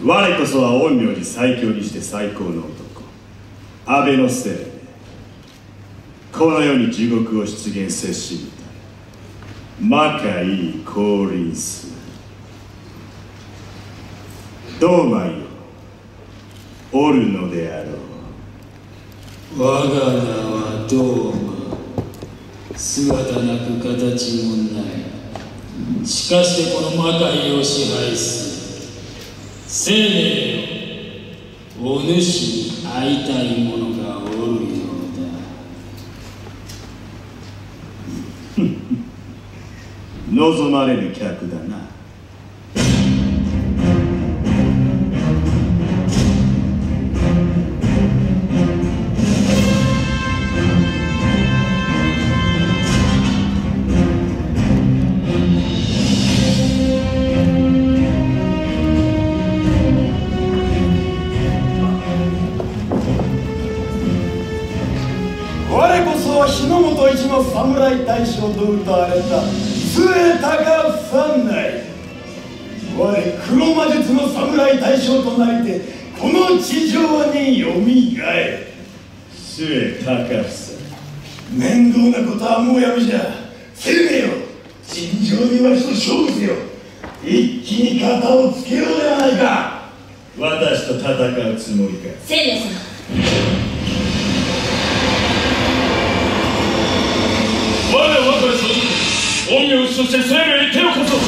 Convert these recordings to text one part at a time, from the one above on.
我こそは陰陽師最強にして最高の男、安倍のせいでこの世に地獄を出現せしみた魔界降臨する。どうまいよおるのであろう。 我が名はドーマ、姿なく形もない。しかしてこの魔界を支配する生命よ、お主に会いたい者がおるようだ。 望まれる客だな。 日の本一の侍大将と謳われた末高三内、我黒魔術の侍大将となりてこの地上によみがえる。 末高房、 面倒なことはもうやめじゃ。生命よ、尋常にわしと勝負せよ。一気に肩をつけようではないか。 私と戦うつもりか。 生命様、 我ら若い将軍、陰陽師として生命に手を貸そう。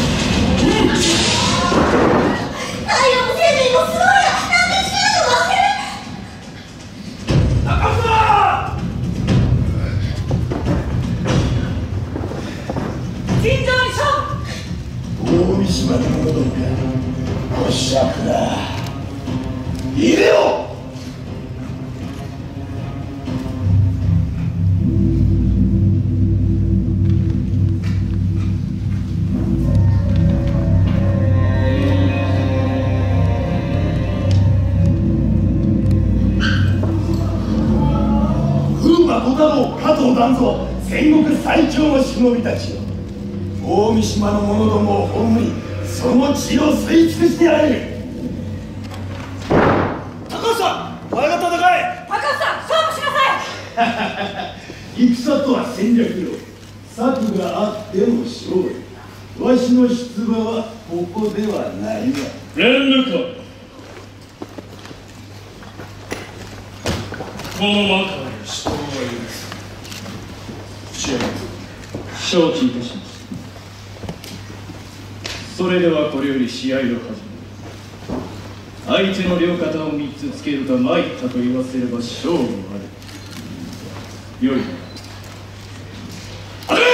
太陽も生命もすごいや。なんで死ぬの忘れ。 高房、 尋常に勝負。 大三島の者どもか、おしゃくら入れよ。加藤団蔵、戦国最強の忍びたちよ、大三島の者どもを葬り、その血を吸い尽くしてやれ。高橋さん、前が戦え。 高橋さん、勝負しなさい。 戦とは戦略よ。策があっての勝利。わしの出馬はここではないわ。 連武か。この魔界の死闘は許す。承知いたします。それではこれより試合を始める。相手の両肩を3つつけるか参ったと言わせれば勝負ある。よいな。あれ！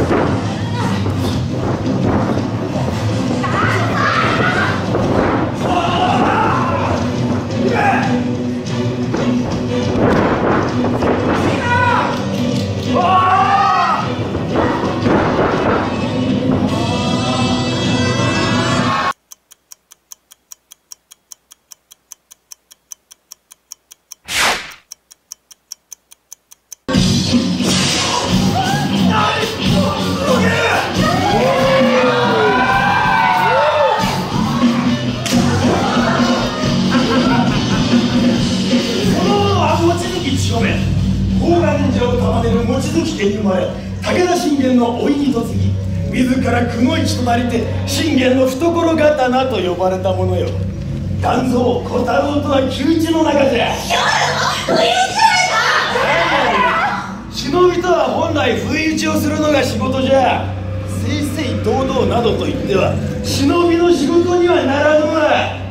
武田信玄の甥に嫁ぎ、自らくの一となりて信玄の懐刀と呼ばれたものよ。団蔵小太郎とは旧知の仲じゃ。忍びとは本来不意打ちをするのが仕事じゃ。正々堂々などと言っては忍びの仕事にはならぬわ。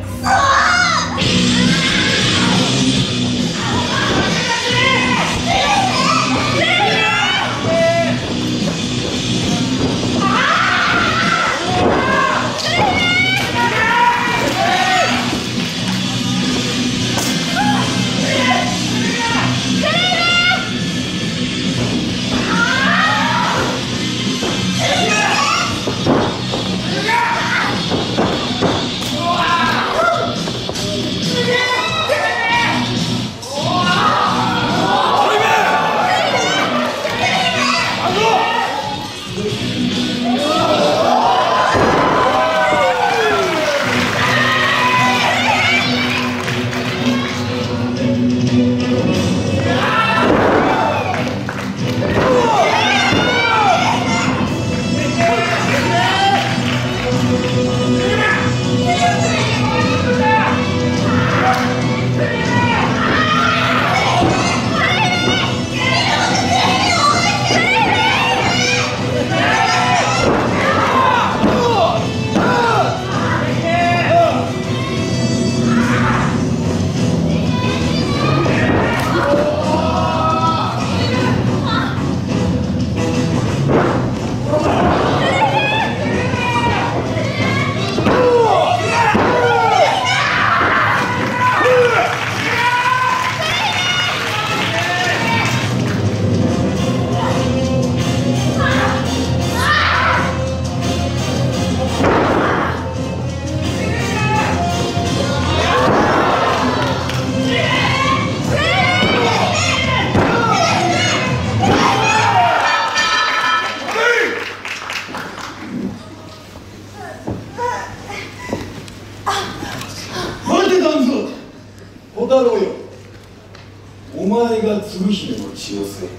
小太郎よ、お前が鶴姫の血を吸え。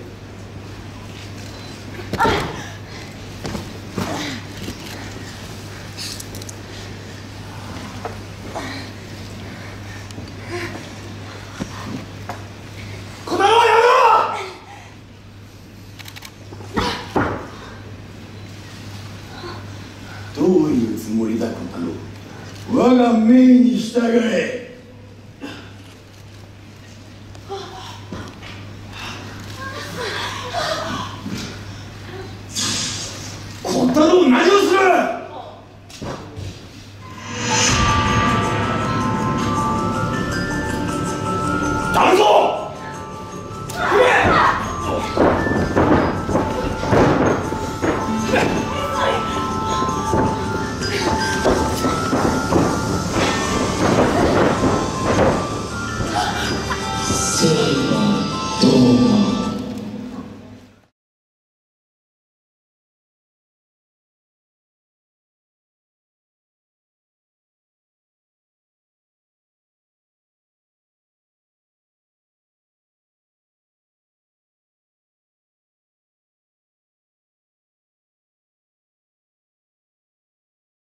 小太郎やめろ。どういうつもりだ小太郎。我が命に従え。小太郎、何をする。団蔵、 正義